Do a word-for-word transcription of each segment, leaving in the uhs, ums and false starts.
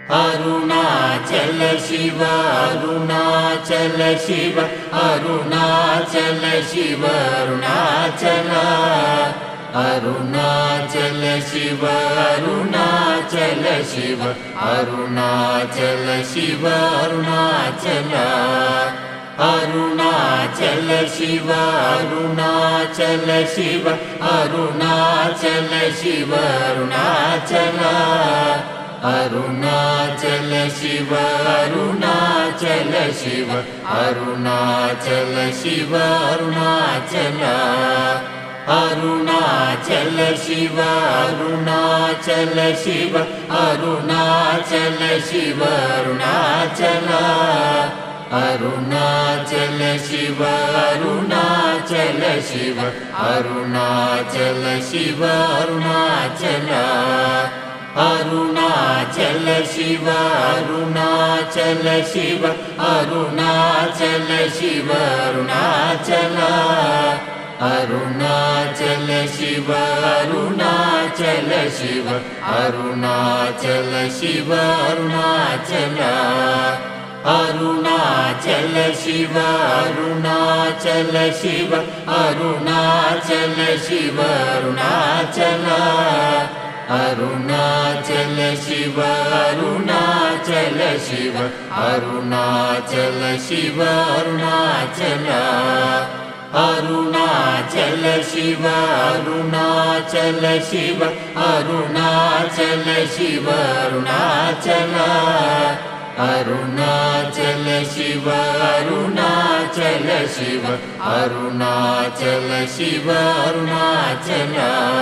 Arunachal Shiva Arunachal Shiva Arunachal Shiva Arunachal Arunachal Shiva Arunachal Shiva Arunachal Shiva Arunachal Arunachal Shiva Arunachal Shiva Arunachal Shiva Arunachal Arunachal Shiva Arunachal Shiva Arunachal Shiva Arunachal Arunachal Shiva Arunachal Shiva Arunachal Shiva Arunachal Arunachal Shiva Arunachal Shiva Arunachal Shiva Arunachal Arunachal Shiva Arunachal Shiva Arunachal Shiva Arunachal Arunachal Shiva Arunachal Shiva Arunachal Shiva Arunachal Arunachal Shiva Arunachal Shiva Arunachal Shiva Arunachal Arunachal Shiva Arunachal Shiva Arunachal Shiva Arunachal Arunachal Shiva Arunachal Shiva Arunachal Shiva Arunachal Arunachal Shiva Arunachal Shiva Arunachal Shiva Arunachal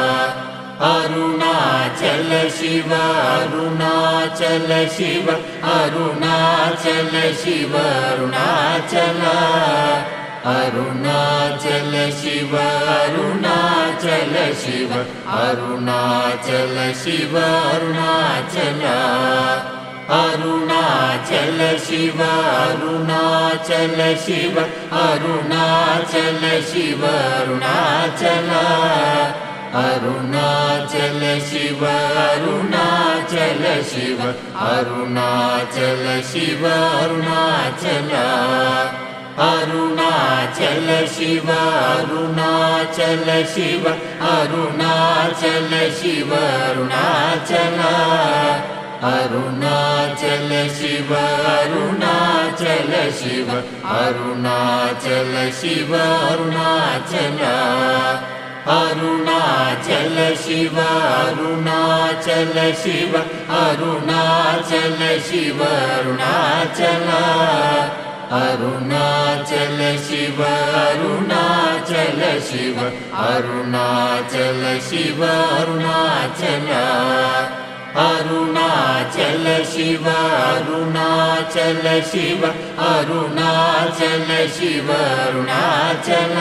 Arunachal Shiva Arunachal Shiva Arunachal Shiva Arunachal Arunachal Shiva Arunachal Shiva Arunachal Shiva Arunachal Arunachal Shiva Arunachal Shiva Arunachal Shiva Arunachal Arunachal Shiva Arunachal Shiva Arunachal Shiva Arunachal Arunachal Shiva Arunachal Shiva Arunachal Shiva Arunachal Arunachal Shiva Arunachal Shiva Arunachal Shiva Arunachal Arunachal Shiva Arunachal Shiva Arunachal Shiva Arunachal Arunachal Shiva Arunachal Shiva Arunachal Shiva Arunachal Arunachal Shiva Arunachal Shiva Arunachal Shiva Arunachal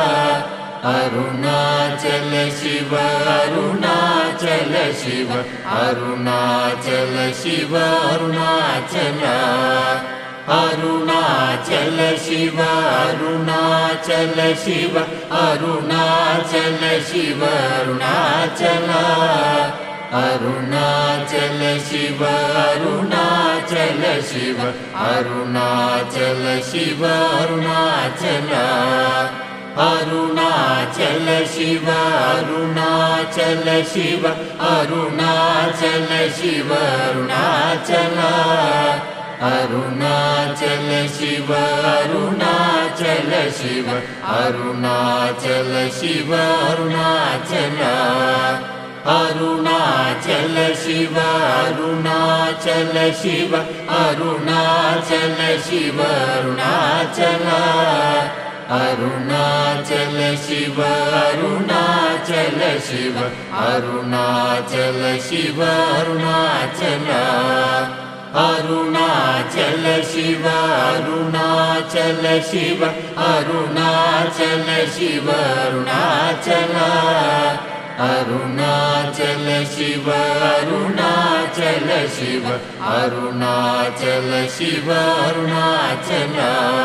Arunachal Shiva Arunachal Shiva Arunachal Shiva Arunachal Arunachal Shiva Arunachal Shiva Arunachal Shiva Arunachal Arunachal Shiva Arunachal Shiva Arunachal Shiva Arunachal Arunachal Shiva Arunachal Shiva Arunachal Shiva Arunachal Arunachal Shiva Arunachal Shiva Arunachal Shiva Arunachal Arunachal Shiva Arunachal Shiva Arunachal Shiva Arunachal Arunachal Shiva Arunachal Shiva Arunachal Shiva Arunachal Arunachal Shiva Arunachal Shiva Arunachal Shiva Arunachal Arunachal Shiva Arunachal Shiva Arunachal Shiva Arunachal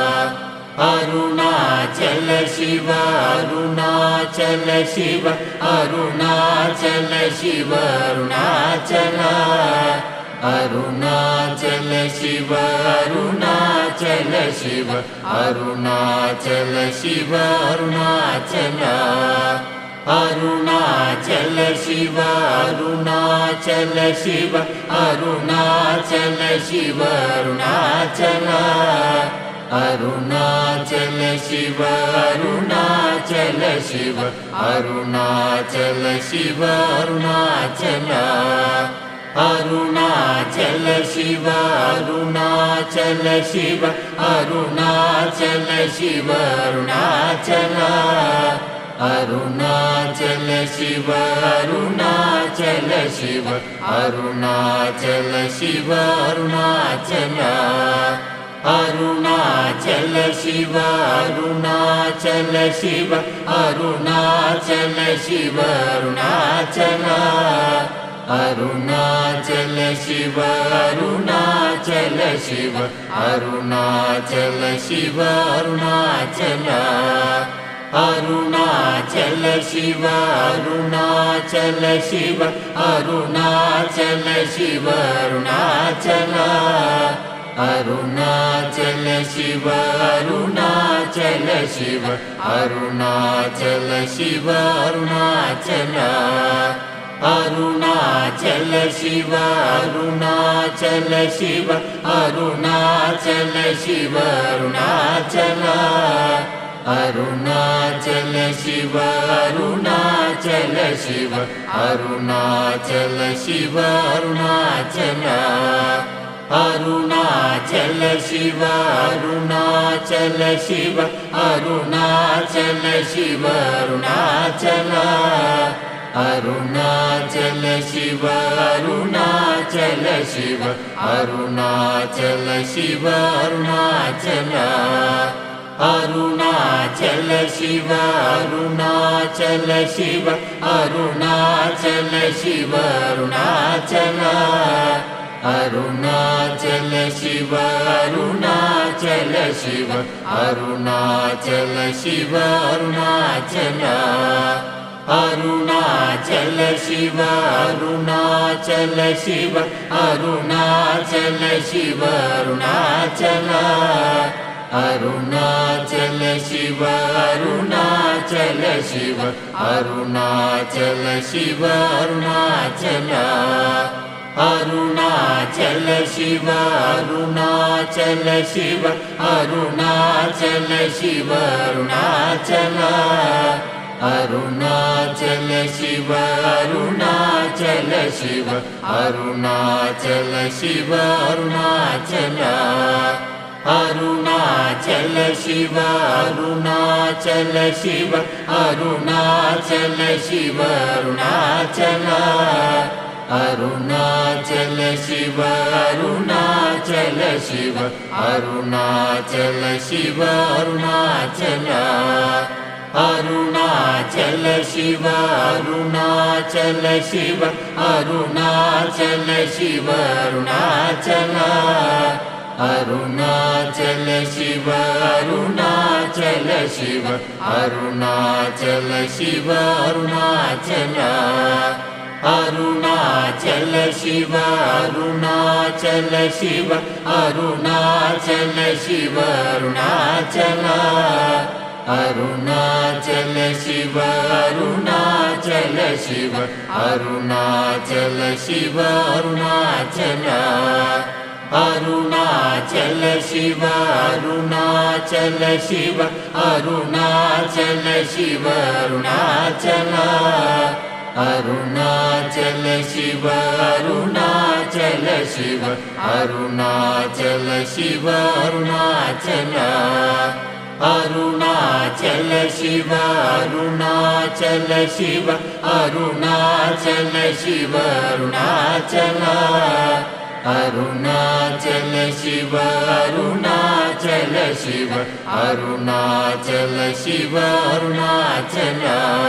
Arunachal Shiva Arunachal Shiva Arunachal Shiva Arunachal Arunachal Shiva Arunachal Shiva Arunachal Shiva Arunachal Arunachal Shiva Arunachal Shiva Arunachal Shiva Arunachal Arunachal Shiva Arunachal Shiva Arunachal Shiva Arunachal Arunachal Shiva Arunachal Shiva Arunachal Shiva Arunachal Arunachal Shiva Arunachal Shiva Arunachal Shiva Arunachal Arunachal Shiva Arunachal Shiva Arunachal Shiva Arunachal Arunachal Shiva Arunachal Shiva Arunachal Shiva Arunachal Arunachal Shiva Arunachal Shiva Arunachal Shiva Arunachal Arunachal Shiva Arunachal Shiva Arunachal Shiva Arunachal Arunachal Shiva Arunachal Shiva Arunachal Shiva Arunachal Arunachal Shiva Arunachal Shiva Arunachal Shiva Arunachal Arunachal Shiva Arunachal Shiva Arunachal Shiva Arunachal Arunachal Shiva Arunachal Shiva Arunachal Shiva Arunachal Arunachal Shiva Arunachal Shiva Arunachal Shiva Arunachal Arunachal Shiva Arunachal Shiva Arunachal Shiva Arunachal Arunachal Shiva Arunachal Shiva Arunachal Shiva Arunachal Arunachal Shiva Arunachal Shiva Arunachal Shiva Arunachal Arunachal Shiva Arunachal Shiva Arunachal Shiva Arunachal Arunachal Shiva Arunachal Shiva Arunachal Shiva Arunachal Arunachal Shiva Arunachal Shiva Arunachal Shiva Arunachal Arunachal Shiva Arunachal Shiva Arunachal Shiva Arunachal Arunachal Shiva Arunachal Shiva Arunachal Shiva Arunachal Arunachal Shiva Arunachal Shiva Arunachal Shiva Arunachal Arunachal Shiva Arunachal Shiva Arunachal Shiva Arunachal Arunachal Shiva Arunachal Shiva Arunachal Shiva Arunachal Arunachal Shiva Arunachal Shiva Arunachal Shiva Arunachal Arunachal Shiva Arunachal Shiva Arunachal Shiva Arunachal Arunachal Shiva Arunachal Shiva Arunachal Shiva Arunachal Arunachal Shiva Arunachal Shiva Arunachal Shiva Arunachal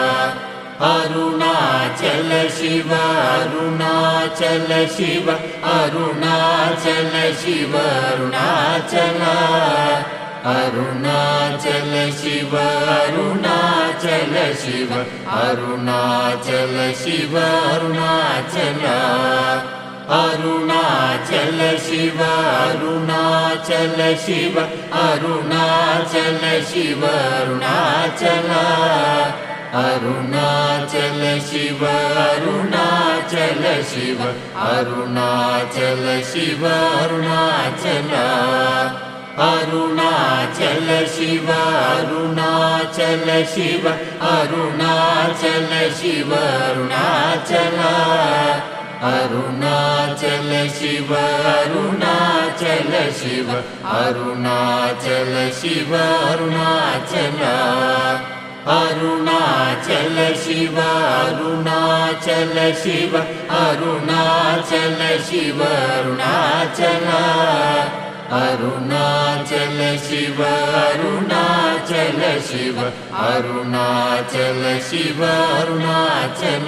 Arunachal Shiva Arunachal Shiva Arunachal Shiva Arunachal Arunachal Shiva Arunachal Shiva Arunachal Shiva Arunachal Arunachal Shiva Arunachal Shiva Arunachal Shiva Arunachal Arunachal Shiva Arunachal Shiva Arunachal Shiva Arunachal Arunachal Shiva Arunachal Shiva Arunachal Shiva Arunachal Arunachal Shiva Arunachal Shiva Arunachal Shiva Arunachal Arunachal Shiva Arunachal Shiva Arunachal Shiva Arunachal Arunachal Shiva Arunachal Shiva Arunachal Shiva Arunachal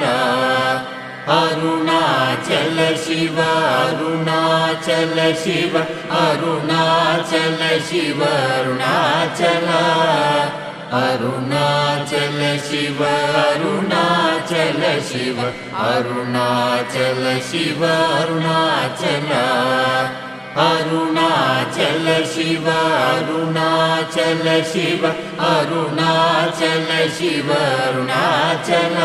Arunachal Shiva Arunachal Shiva Arunachal Shiva Arunachal Arunachal Shiva Arunachal Shiva Arunachal Shiva Arunachal Arunachal Shiva Arunachal Shiva Arunachal Shiva Arunachal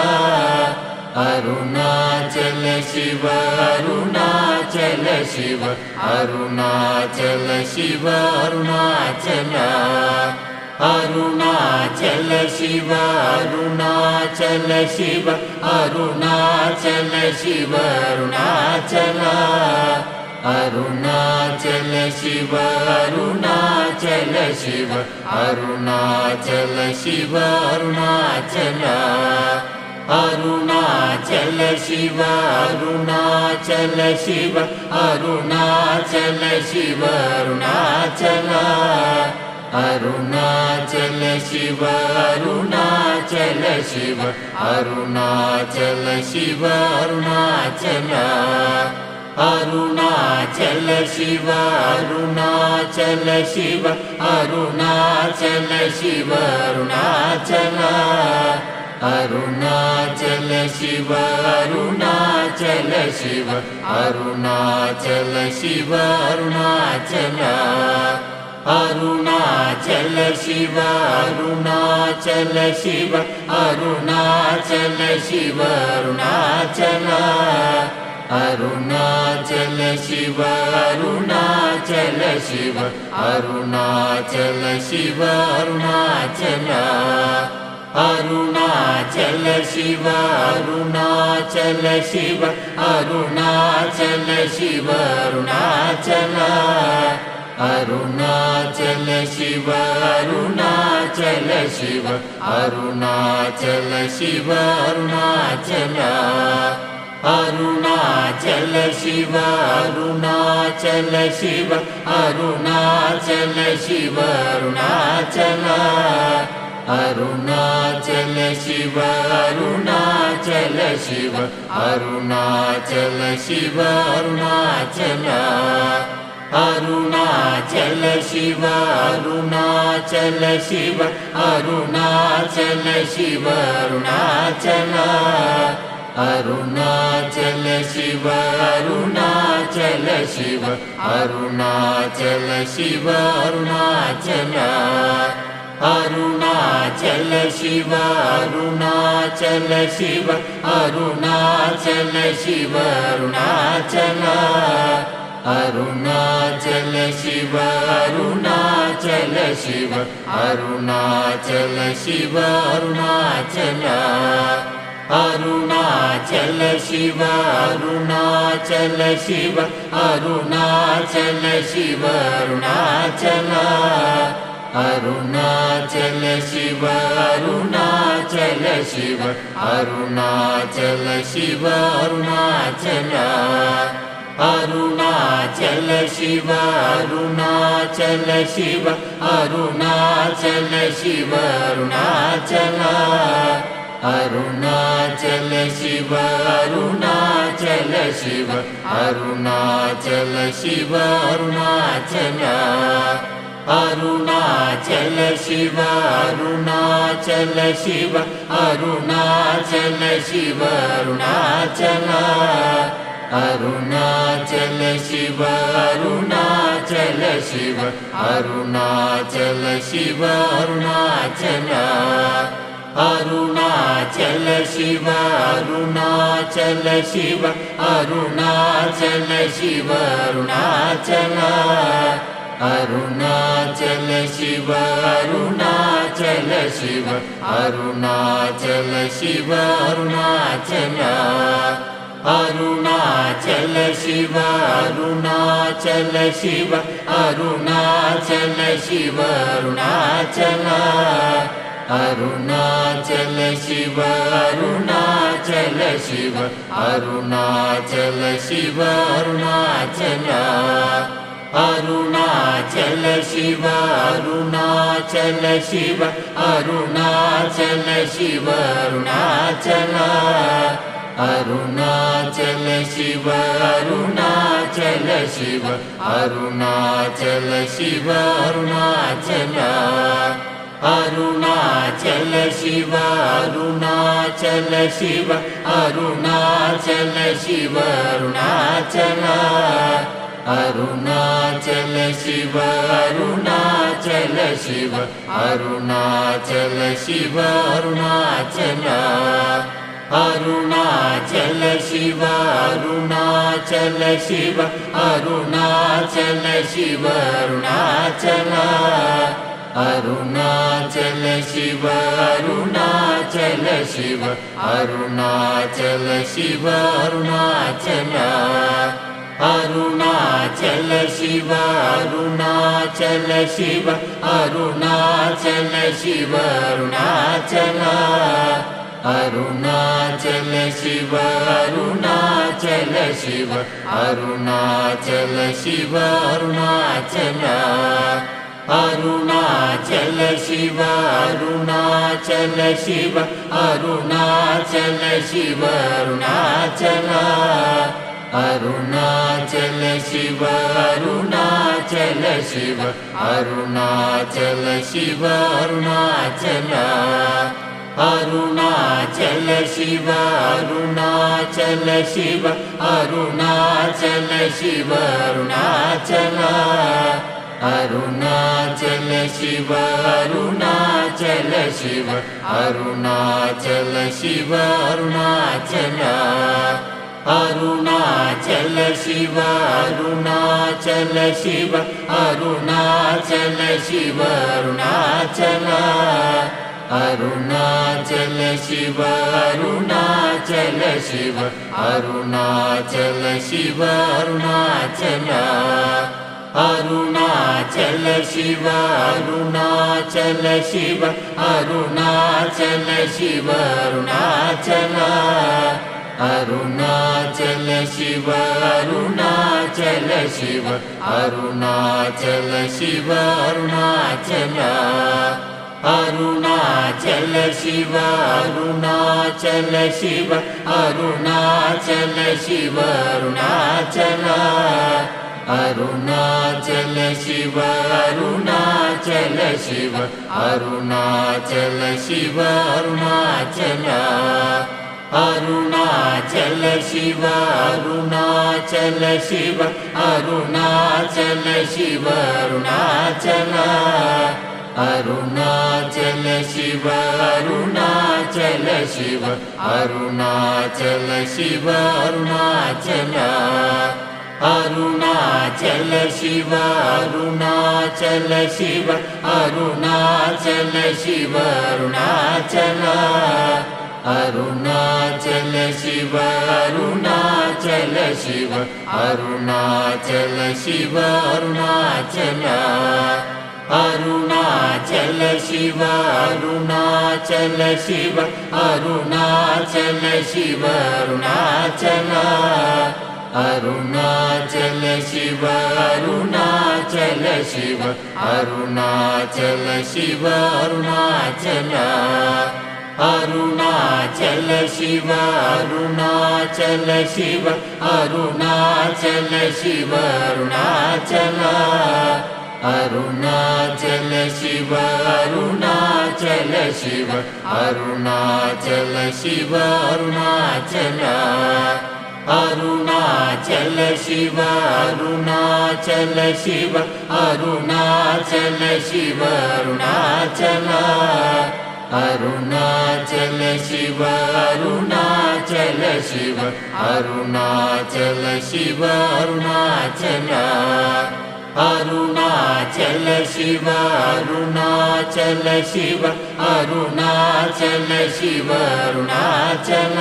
Arunachal Shiva Arunachal Shiva Arunachal Shiva Arunachal Arunachal Shiva Arunachal Shiva Arunachal Shiva Arunachal Arunachal Shiva Arunachal Shiva Arunachal Shiva Arunachal Arunachal Shiva Arunachal Shiva Arunachal Shiva Arunachal Arunachal Shiva Arunachal Shiva Arunachal Shiva Arunachal Arunachal Shiva Arunachal Shiva Arunachal Shiva Arunachal Arunachal Shiva Arunachal Shiva Arunachal Shiva Arunachal Arunachal Shiva Arunachal Shiva Arunachal Shiva Arunachal Arunachal Shiva Arunachal Shiva Arunachal Shiva Arunachal Arunachal Shiva Arunachal Shiva Arunachal Shiva Arunachal Arunachal Shiva Arunachal Shiva Arunachal Shiva Arunachal Arunachal Shiva Arunachal Shiva Arunachal Shiva Arunachal Arunachal Shiva Arunachal Shiva Arunachal Shiva Arunachal Arunachal Shiva Arunachal Shiva Arunachal Shiva Arunachal Arunachal Shiva Arunachal Shiva Arunachal Shiva Arunachal Arunachal Shiva Arunachal Shiva Arunachal Shiva Arunachal Arunachal Shiva Arunachal Shiva Arunachal Shiva Arunachal Arunachal Shiva Arunachal Shiva Arunachal Shiva Arunachal Arunachal Shiva Arunachal Shiva Arunachal Shiva Arunachal Arunachal Shiva Arunachal Shiva Arunachal Shiva Arunachal Arunachal Shiva Arunachal Shiva Arunachal Shiva Arunachal Arunachal Shiva Arunachal Shiva Arunachal Shiva Arunachal Arunachal Shiva Arunachal Shiva Arunachal Shiva Arunachal Arunachal Shiva Arunachal Shiva Arunachal Shiva Arunachal Arunachal Shiva Arunachal Shiva Arunachal Shiva Arunachal Arunachal Shiva Arunachal Shiva Arunachal Shiva Arunachal Arunachal Shiva Arunachal Shiva Arunachal Shiva Arunachal Arunachal Shiva Arunachal Shiva Arunachal Shiva Arunachal Arunachal Shiva Arunachal Shiva Arunachal Shiva Arunachal Arunachal Shiva Arunachal Shiva Arunachal Shiva Arunachal Arunachal Shiva Arunachal Shiva Arunachal Shiva Arunachal Arunachal Shiva Arunachal Shiva Arunachal Shiva Arunachal Arunachal Shiva Arunachal Shiva Arunachal Shiva Arunachal Arunachal Shiva Arunachal Shiva Arunachal Shiva Arunachal Arunachal Shiva Arunachal Shiva Arunachal Shiva Arunachal Arunachal Shiva Arunachal Shiva Arunachal Shiva Arunachal Arunachal Shiva Arunachal Shiva Arunachal Shiva Arunachal Arunachal Shiva Arunachal Shiva Arunachal Shiva Arunachal Arunachal Shiva Arunachal Shiva Arunachal Shiva Arunachal Arunachal Shiva Arunachal Shiva Arunachal Shiva Arunachal Arunachal Shiva Arunachal Shiva Arunachal Shiva Arunachal Arunachal Shiva Arunachal Shiva Arunachal Shiva Arunachal Arunachal Shiva Arunachal Shiva Arunachal Shiva Arunachal Arunachal Shiva Arunachal Shiva Arunachal Shiva Arunachal Arunachal Shiva Arunachal Shiva Arunachal Shiva Arunachal Arunachal Shiva Arunachal Shiva Arunachal Shiva Arunachal Arunachal Shiva Arunachal Shiva Arunachal Shiva Arunachal Arunachal Shiva Arunachal Shiva Arunachal Shiva Arunachal Arunachal Shiva Arunachal Shiva Arunachal Shiva Arunachal Arunachal Shiva Arunachal Shiva Arunachal Shiva Arunachal Arunachal Shiva Arunachal Shiva Arunachal Shiva Arunachal Arunachal Shiva Arunachal Shiva Arunachal Shiva Arunachal Arunachal Shiva Arunachal Shiva Arunachal Shiva Arunachal Arunachal Shiva Arunachal Shiva Arunachal Shiva Arunachal Arunachal Shiva Arunachal Shiva Arunachal Shiva Arunachal Arunachal Shiva Arunachal Shiva Arunachal Shiva Arunachal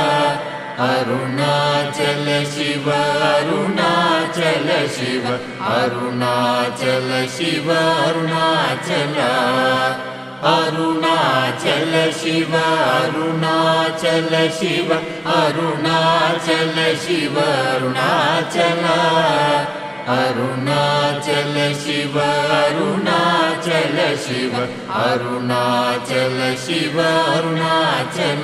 Arunachal Shiva Arunachal Shiva Arunachal Shiva Arunachal Arunachal Shiva Arunachal Shiva Arunachal Shiva Arunachal Arunachal Shiva Arunachal Shiva Arunachal Shiva Arunachal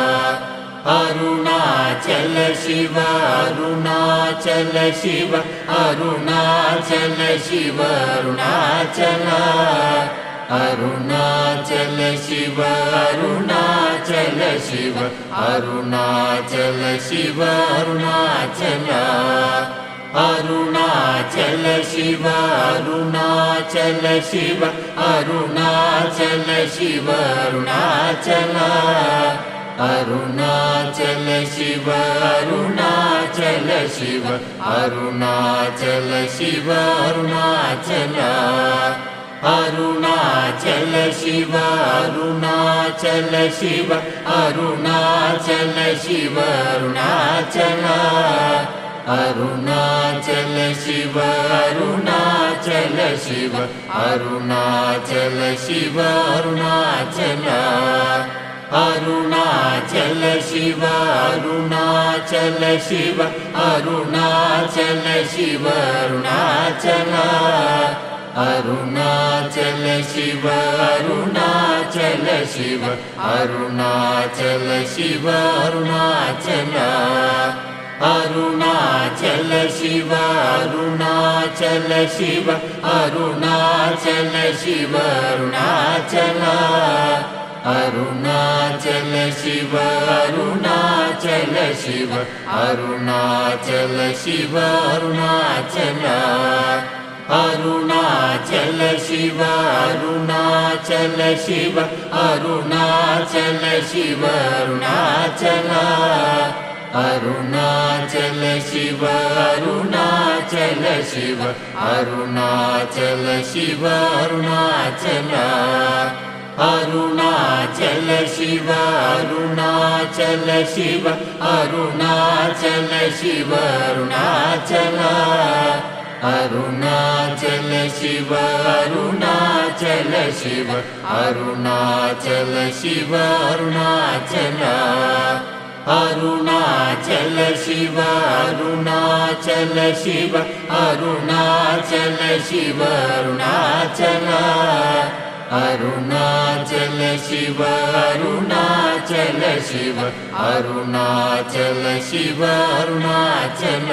Arunachal Shiva Arunachal Shiva Arunachal Shiva Arunachal Arunachal Shiva Arunachal Shiva Arunachal Shiva Arunachal Arunachal Shiva Arunachal Shiva Arunachal Shiva Arunachal Arunachal Shiva Arunachal Shiva Arunachal Shiva Arunachal Arunachal Shiva Arunachal Shiva Arunachal Shiva Arunachal Arunachal Shiva Arunachal Shiva Arunachal Shiva Arunachal Arunachal Shiva Arunachal Shiva Arunachal Shiva Arunachal Arunachal Shiva Arunachal Shiva Arunachal Shiva Arunachal Arunachal Shiva Arunachal Shiva Arunachal Shiva Arunachal Arunachal Shiva Arunachal Shiva Arunachal Shiva Arunachal Arunachal Shiva Arunachal Shiva Arunachal Shiva Arunachal Arunachal Shiva Arunachal Shiva Arunachal Shiva Arunachal Arunachal Shiva Arunachal Shiva Arunachal Shiva Arunachal Arunachal Shiva Arunachal Shiva Arunachal Shiva Arunachal Arunachal Shiva Arunachal Shiva Arunachal Shiva Arunachal Arunachal Shiva Arunachal Shiva Arunachal Shiva Arunachal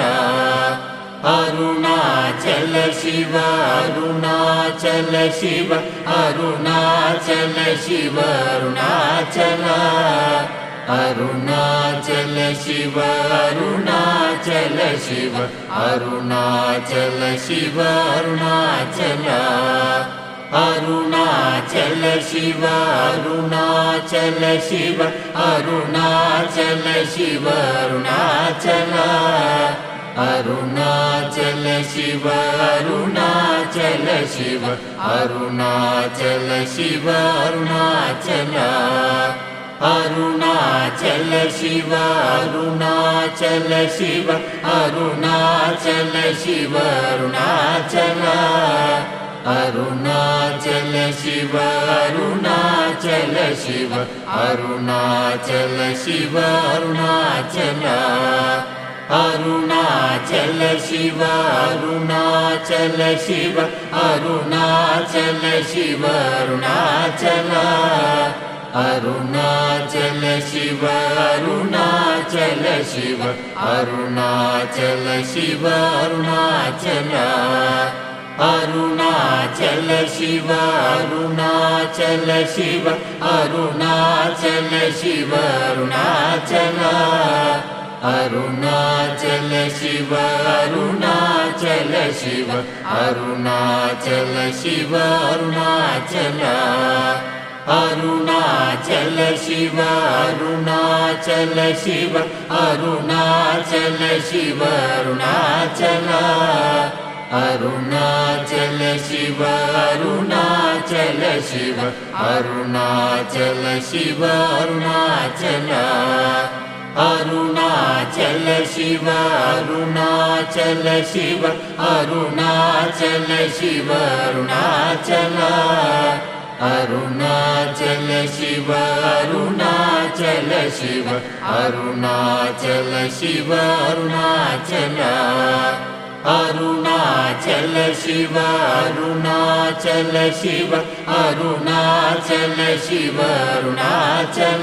Arunachal Shiva Arunachal Shiva Arunachal Shiva Arunachal Arunachal Shiva Arunachal Shiva Arunachal Shiva Arunachal Arunachal Shiva Arunachal Shiva Arunachal Shiva Arunachal Arunachal Shiva Arunachal Shiva Arunachal Shiva Arunachal Arunachal Shiva Arunachal Shiva Arunachal Shiva Arunachal Arunachal Shiva Arunachal Shiva Arunachal Shiva Arunachal Arunachal Shiva Arunachal Shiva Arunachal Shiva Arunachal Arunachal Shiva Arunachal Shiva Arunachal Shiva Arunachal Arunachal Shiva Arunachal Shiva Arunachal Shiva Arunachal Arunachal Shiva Arunachal Shiva Arunachal Shiva Arunachal Arunachal Shiva Arunachal Shiva Arunachal Shiva Arunachal Arunachal Shiva Arunachal Shiva Arunachal Shiva Arunachal Arunachal Shiva Arunachal Shiva Arunachal Shiva Arunachal Arunachal Shiva Arunachal Shiva Arunachal Shiva Arunachal Arunachal Shiva Arunachal Shiva Arunachal Shiva Arunachal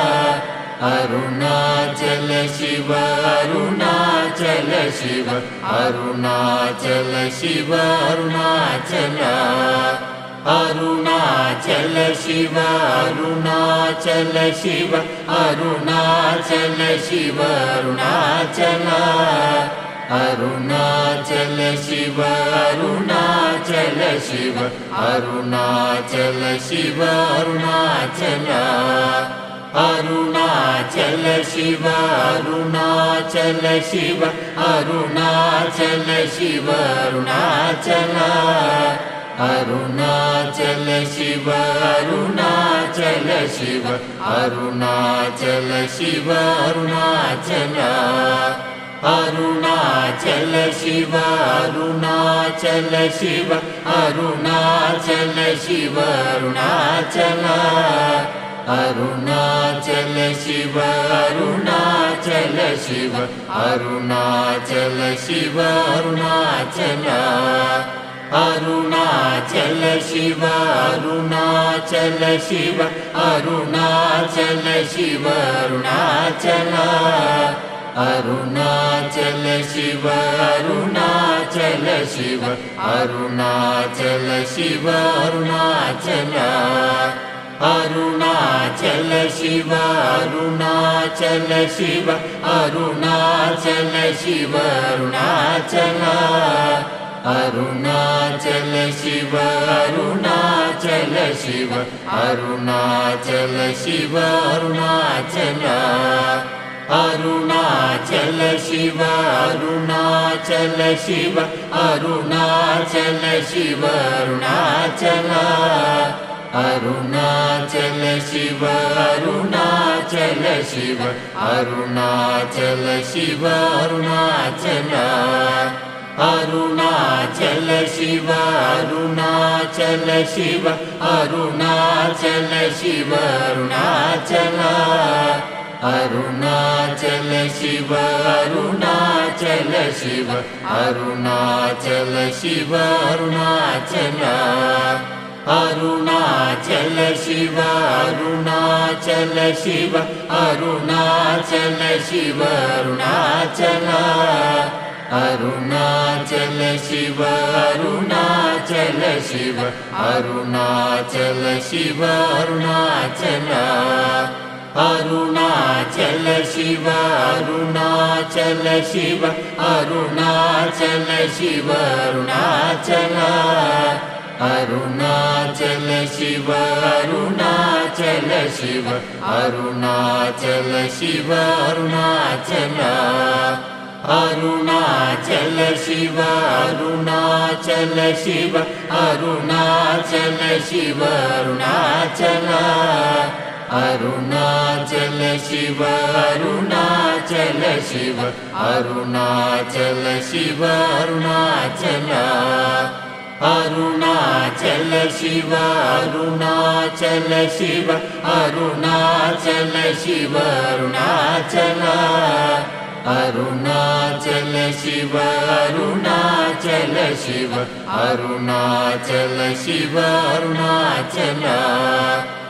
Arunachal Shiva Arunachal Shiva Arunachal Shiva Arunachal Arunachal Shiva Arunachal Shiva Arunachal Shiva Arunachal Arunachal Shiva Arunachal Shiva Arunachal Shiva Arunachal Arunachal Shiva Arunachal Shiva Arunachal Shiva Arunachal Arunachal Shiva Arunachal Shiva Arunachal Shiva Arunachal Arunachal Shiva Arunachal Shiva Arunachal Shiva Arunachal Arunachal Shiva Arunachal Shiva Arunachal Shiva Arunachal Arunachal Shiva Arunachal Shiva Arunachal Shiva Arunachal Arunachal Shiva Arunachal Shiva Arunachal Shiva Arunachal Arunachal Shiva Arunachal Shiva Arunachal Shiva Arunachal Arunachal Shiva Arunachal Shiva Arunachal Shiva Arunachal Arunachal Shiva Arunachal Shiva Arunachal Shiva Arunachal Arunachal Shiva Arunachal Shiva Arunachal Shiva Arunachal Arunachal Shiva Arunachal Shiva Arunachal Shiva Arunachal Arunachal Shiva Arunachal Shiva Arunachal Shiva Arunachal Arunachal Shiva Arunachal Shiva Arunachal Shiva Arunachal Arunachal Shiva Arunachal Shiva Arunachal Shiva Arunachal Arunachal Shiva Arunachal Shiva Arunachal Shiva Arunachal Arunachal Shiva Arunachal Shiva Arunachal Shiva Arunachal Arunachal Shiva Arunachal Shiva Arunachal Shiva Arunachal Arunachal Shiva Arunachal Shiva Arunachal Shiva Arunachal Arunachal Shiva Arunachal Shiva Arunachal Shiva Arunachal Arunachal Shiva Arunachal Shiva Arunachal Shiva Arunachal.